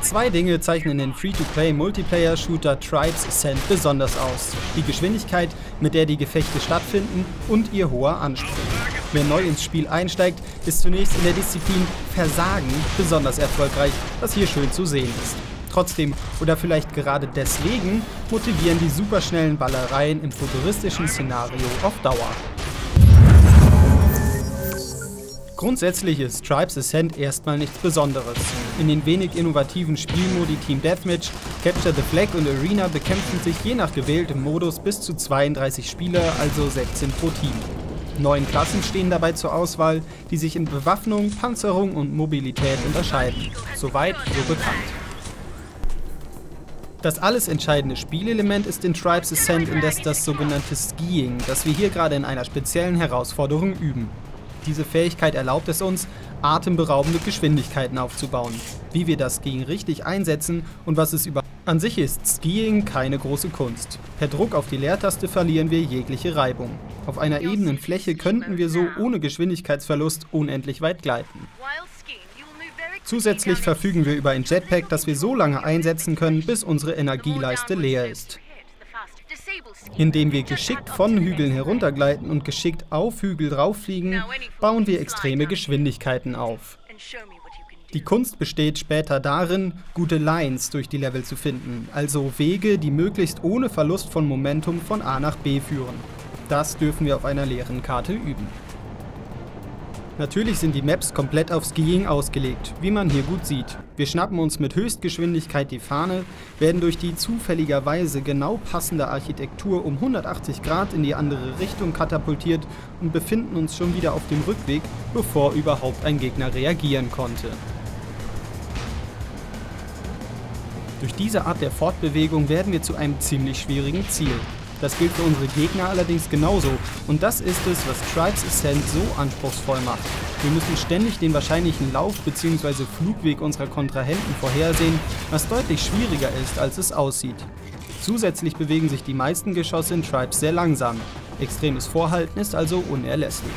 Zwei Dinge zeichnen den Free-to-Play-Multiplayer-Shooter Tribes Ascent besonders aus: die Geschwindigkeit, mit der die Gefechte stattfinden, und ihr hoher Anspruch. Wer neu ins Spiel einsteigt, ist zunächst in der Disziplin Versagen besonders erfolgreich, was hier schön zu sehen ist. Trotzdem, oder vielleicht gerade deswegen, motivieren die superschnellen Ballereien im futuristischen Szenario auf Dauer. Grundsätzlich ist Tribes Ascent erstmal nichts Besonderes. In den wenig innovativen Spielmodi Team Deathmatch, Capture the Flag und Arena bekämpfen sich je nach gewähltem Modus bis zu 32 Spieler, also 16 pro Team. 9 Klassen stehen dabei zur Auswahl, die sich in Bewaffnung, Panzerung und Mobilität unterscheiden. Soweit, so bekannt. Das alles entscheidende Spielelement ist in Tribes Ascent indes das sogenannte Skiing, das wir hier gerade in einer speziellen Herausforderung üben. Diese Fähigkeit erlaubt es uns, atemberaubende Geschwindigkeiten aufzubauen. Wie wir das Skiing richtig einsetzen und was es überhaupt an sich ist Skiing keine große Kunst. Per Druck auf die Leertaste verlieren wir jegliche Reibung. Auf einer ebenen Fläche könnten wir so ohne Geschwindigkeitsverlust unendlich weit gleiten. Zusätzlich verfügen wir über ein Jetpack, das wir so lange einsetzen können, bis unsere Energieleiste leer ist. Indem wir geschickt von Hügeln heruntergleiten und geschickt auf Hügel drauffliegen, bauen wir extreme Geschwindigkeiten auf. Die Kunst besteht später darin, gute Lines durch die Level zu finden, also Wege, die möglichst ohne Verlust von Momentum von A nach B führen. Das dürfen wir auf einer leeren Karte üben. Natürlich sind die Maps komplett auf Skiing ausgelegt, wie man hier gut sieht. Wir schnappen uns mit Höchstgeschwindigkeit die Fahne, werden durch die zufälligerweise genau passende Architektur um 180 Grad in die andere Richtung katapultiert und befinden uns schon wieder auf dem Rückweg, bevor überhaupt ein Gegner reagieren konnte. Durch diese Art der Fortbewegung werden wir zu einem ziemlich schwierigen Ziel. Das gilt für unsere Gegner allerdings genauso, und das ist es, was Tribes Ascent so anspruchsvoll macht. Wir müssen ständig den wahrscheinlichen Lauf bzw. Flugweg unserer Kontrahenten vorhersehen, was deutlich schwieriger ist, als es aussieht. Zusätzlich bewegen sich die meisten Geschosse in Tribes sehr langsam. Extremes Vorhalten ist also unerlässlich.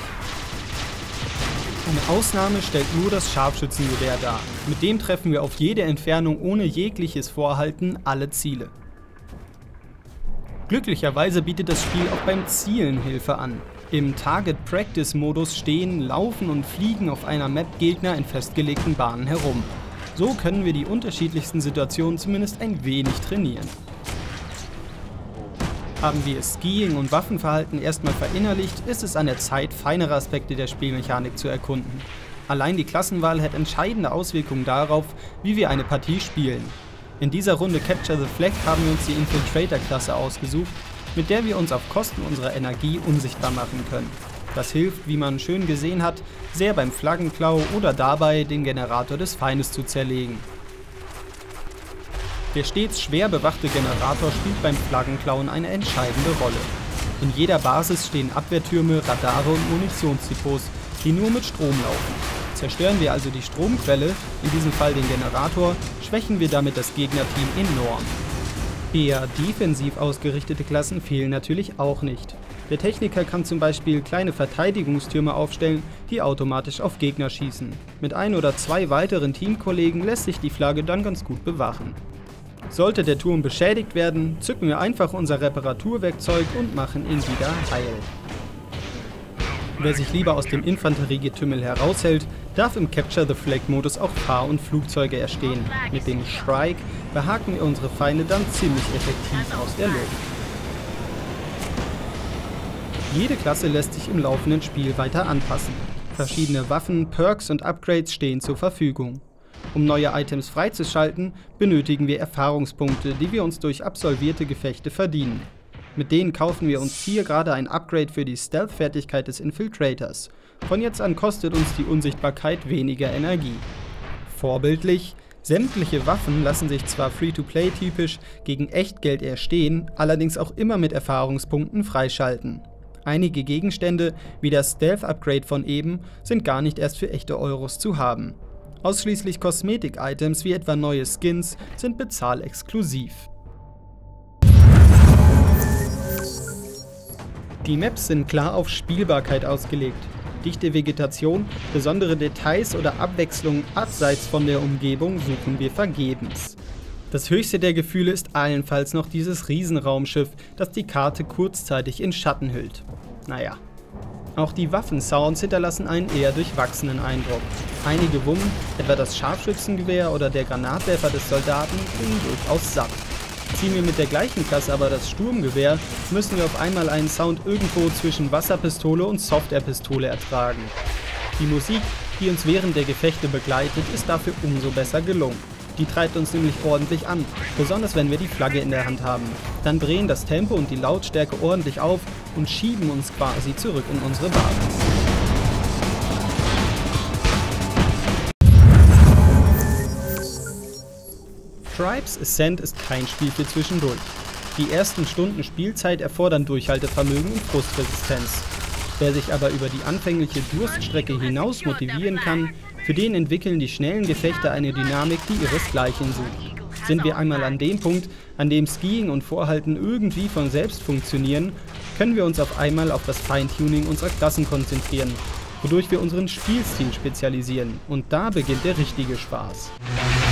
Eine Ausnahme stellt nur das Scharfschützengewehr dar. Mit dem treffen wir auf jede Entfernung ohne jegliches Vorhalten alle Ziele. Glücklicherweise bietet das Spiel auch beim Zielen Hilfe an. Im Target-Practice-Modus stehen, laufen und fliegen auf einer Map Gegner in festgelegten Bahnen herum. So können wir die unterschiedlichsten Situationen zumindest ein wenig trainieren. Haben wir Skiing und Waffenverhalten erstmal verinnerlicht, ist es an der Zeit, feinere Aspekte der Spielmechanik zu erkunden. Allein die Klassenwahl hat entscheidende Auswirkungen darauf, wie wir eine Partie spielen. In dieser Runde Capture the Flag haben wir uns die Infiltrator-Klasse ausgesucht, mit der wir uns auf Kosten unserer Energie unsichtbar machen können. Das hilft, wie man schön gesehen hat, sehr beim Flaggenklau oder dabei, den Generator des Feindes zu zerlegen. Der stets schwer bewachte Generator spielt beim Flaggenklauen eine entscheidende Rolle. In jeder Basis stehen Abwehrtürme, Radare und Munitionsdepots, die nur mit Strom laufen. Zerstören wir also die Stromquelle, in diesem Fall den Generator, schwächen wir damit das Gegnerteam enorm. Eher defensiv ausgerichtete Klassen fehlen natürlich auch nicht. Der Techniker kann zum Beispiel kleine Verteidigungstürme aufstellen, die automatisch auf Gegner schießen. Mit 1 oder 2 weiteren Teamkollegen lässt sich die Flagge dann ganz gut bewachen. Sollte der Turm beschädigt werden, zücken wir einfach unser Reparaturwerkzeug und machen ihn wieder heil. Wer sich lieber aus dem Infanteriegetümmel heraushält, darf im Capture the Flag-Modus auch Fahr- und Flugzeuge erstehen. Mit dem Shrike behaken wir unsere Feinde dann ziemlich effektiv aus der Luft. Jede Klasse lässt sich im laufenden Spiel weiter anpassen. Verschiedene Waffen, Perks und Upgrades stehen zur Verfügung. Um neue Items freizuschalten, benötigen wir Erfahrungspunkte, die wir uns durch absolvierte Gefechte verdienen. Mit denen kaufen wir uns hier gerade ein Upgrade für die Stealth-Fertigkeit des Infiltrators. Von jetzt an kostet uns die Unsichtbarkeit weniger Energie. Vorbildlich: sämtliche Waffen lassen sich zwar Free-to-Play-typisch gegen Echtgeld erstehen, allerdings auch immer mit Erfahrungspunkten freischalten. Einige Gegenstände, wie das Stealth-Upgrade von eben, sind gar nicht erst für echte Euros zu haben. Ausschließlich Kosmetik-Items wie etwa neue Skins sind bezahlexklusiv. Die Maps sind klar auf Spielbarkeit ausgelegt. dichte Vegetation, besondere Details oder Abwechslung abseits von der Umgebung suchen wir vergebens. Das höchste der Gefühle ist allenfalls noch dieses Riesenraumschiff, das die Karte kurzzeitig in Schatten hüllt. Naja. Auch die Waffensounds hinterlassen einen eher durchwachsenen Eindruck. Einige Wummen, etwa das Scharfschützengewehr oder der Granatwerfer des Soldaten, klingen durchaus satt. Ziehen wir mit der gleichen Klasse aber das Sturmgewehr, müssen wir auf einmal einen Sound irgendwo zwischen Wasserpistole und Softwarepistole ertragen. Die Musik, die uns während der Gefechte begleitet, ist dafür umso besser gelungen. Die treibt uns nämlich ordentlich an, besonders wenn wir die Flagge in der Hand haben. Dann drehen das Tempo und die Lautstärke ordentlich auf und schieben uns quasi zurück in unsere Basis. Tribes Ascent ist kein Spiel für zwischendurch. Die ersten Stunden Spielzeit erfordern Durchhaltevermögen und Frustresistenz. Wer sich aber über die anfängliche Durststrecke hinaus motivieren kann, für den entwickeln die schnellen Gefechte eine Dynamik, die ihresgleichen sucht. Sind wir einmal an dem Punkt, an dem Skiing und Vorhalten irgendwie von selbst funktionieren, können wir uns auf einmal auf das Feintuning unserer Klassen konzentrieren, wodurch wir unseren Spielstil spezialisieren, und da beginnt der richtige Spaß.